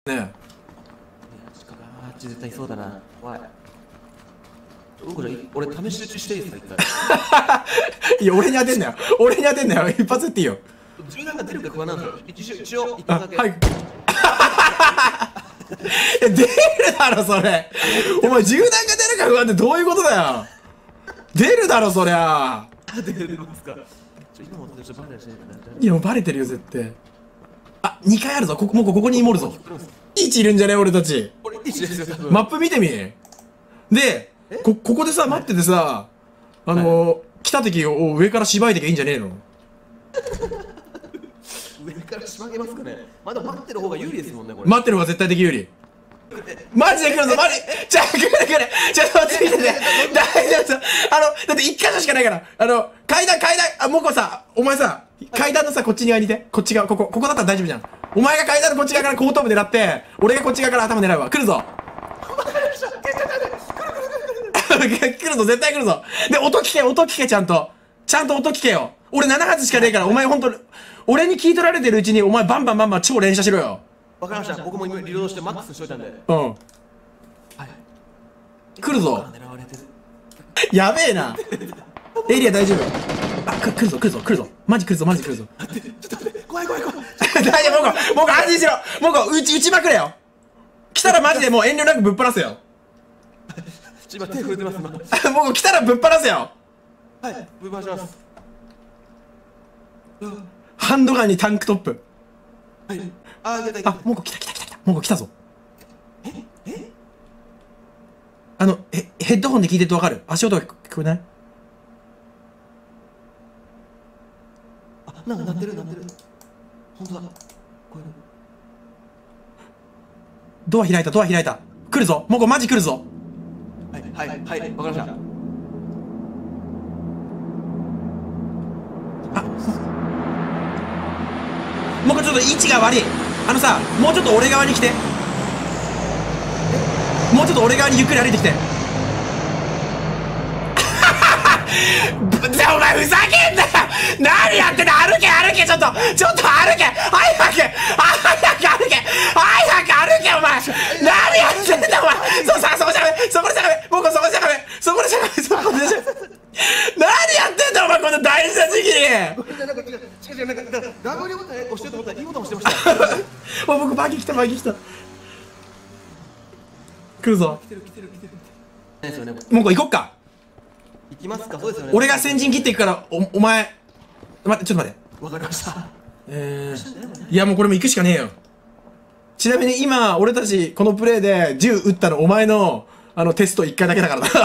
ねあっち絶対そうだな。怖い。これ俺試し撃ちしていいですかえ。いや、俺に当てんなよ。俺に当てんなよ。一発撃っていいよ。 銃弾が出るか不安なんですよ。一応一発だけ。 はい。出るだろそれ。お前銃弾が出るか不安ってどういうことだよ。出るだろそりゃ。 出ますか。今もバレてるしね。 いやもうバレてるよ絶対。あ、2回あるぞ。もうここにもるぞ。1いるんじゃね俺たち。 俺1ですよ多分。 マップ見てみ。で、ここでさ待っててさ、来た時を上からしばいてきゃいいんじゃねえの。 上からしばけますかね。まだ待ってる方が有利ですもんねこれ。 待ってる方が絶対的有利。マジで来るぞマジ。じゃあ来る。ちょっと待って見てて。大丈夫だって1箇所しかないから。階段、もこさ、お前さ、階段のさ、こっち側にいて。こっち側、ここだったら大丈夫じゃん。お前が階段のこっち側から後頭部狙って、俺がこっち側から頭狙うわ。来るぞ。来るぞ、絶対来るぞ。で、音聞け、ちゃんと音聞けよ。俺7発しかねえから、お前ほんと、俺に聞い取られてるうちに、お前バンバン超連射しろよ。 わかりました。僕も今リロードしてマックスしといたんで。 うん。はい。来るぞ。やべえな。エリア大丈夫。あ、来るぞ。マジ来るぞ。 ちょっと待って、怖い。 大丈夫、もう安心しろ。もう撃ちまくれよ。来たらマジでもう遠慮なくぶっ放せよ。 今手震えてます今。 もう来たらぶっ放せよ。 はい、ぶっ放します。 ハンドガンにタンクトップ。 はい。出た。 もう来た。もう来たぞ。ヘッドホンで聞いてるとわかる？足音が聞こえない？ なんか鳴ってる。本当だ。 ドア開いた。来るぞ。もうマジ来るぞ。 はい、わかりました。 もうちょっと位置が悪い。もうちょっと俺側に来て。もうちょっと俺側にゆっくり歩いてきて。お前ふざけんなよ。何やってんだ。歩けちょっと歩け。早く歩けお前。何やってんだお前。そこでしゃべ。僕そこでしゃべ。何やってんだお前この大事な時期に。 ダブルボタン押してると思ったらいいボタン押してました。 僕バギー来た。来るぞ。 来てる。 もう行こっか。 行きますか。そうですよね。 俺が先陣切っていくから、お前ちょっと待って。 わかりました。 いやもうこれも行くしかねえよ。ちなみに今俺たちこのプレイで銃撃ったのお前のテスト1回だけだからな。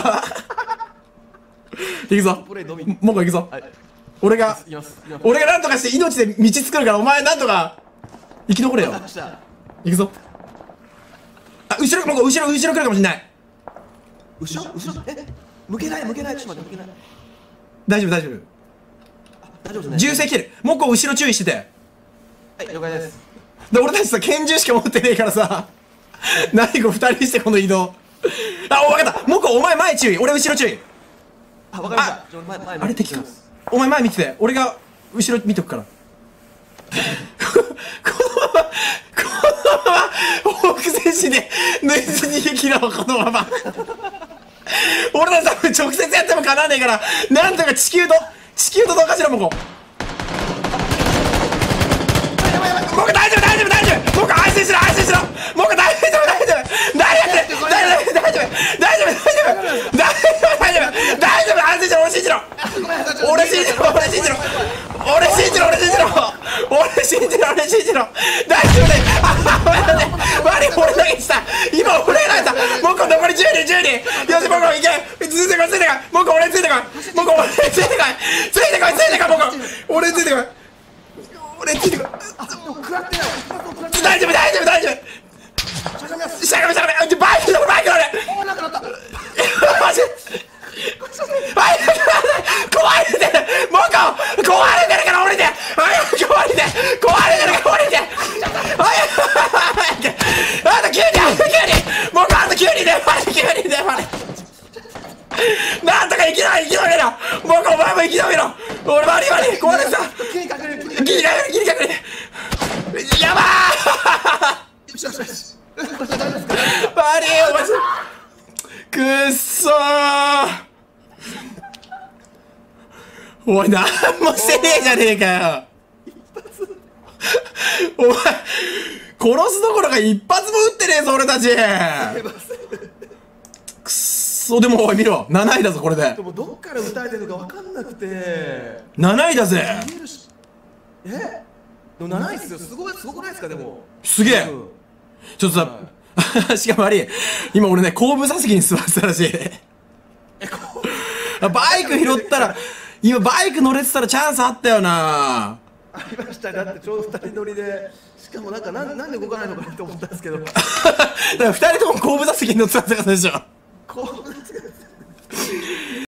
行くぞ。もう行くぞ。俺がなんとかして命で道作るからお前なんとか生き残れよ。行くぞ。後ろ来るかもしんない。 後ろ向けない。ちょっと待って、向けない。 大丈夫。 大丈夫ですね。 銃声来てる。もう後ろ注意してて。 はい、了解です。 で俺たちさ拳銃しか持ってねえからさ。何これ2人してこの移動。分かった。もうお前前注意。俺後ろ注意。 わかりました。前あれ敵か。お前前見てて。俺が後ろ見とくから。このままホーク戦士で抜いず逃げ切ろうこのまま。俺ら多分直接やってもかなわねえからなんとか地球とどうかしろもこ。僕大丈夫。僕安心しろ。僕大丈夫。何やってん。大丈夫。安心しろ。俺信じろ。大丈夫だよ。俺だけした。今俺らだ。僕残り10人。よし僕行け。ついてこい。僕俺ついてこい。俺ついてこい。大丈夫。しゃがめ。バイク乗れ。マジ。壊れてる。もう壊れてるから降りて。早く壊れてるから降りて。早く。 マリーお前くっそー、おいなんもしてねえじゃねえかよお前殺すどころか一発も撃ってねえぞ俺たち。くっそ、でもおい見ろ、7位だぞこれで。 でもどっから撃たれてるのか分かんなくて。 7位だぜ。 え、でも7位っすよ。すごくないですか。でもすげえ、ちょっとさ、しかもあり今俺ね後部座席に座ってたらしい。バイク拾ったら、今バイク乗れてたらチャンスあったよな。 ありましたよ。だってちょうど2人乗りで、しかもなんで動かないのかなって思ったんですけど。 だから2人とも後部座席に乗ってたってことでしょ。 こう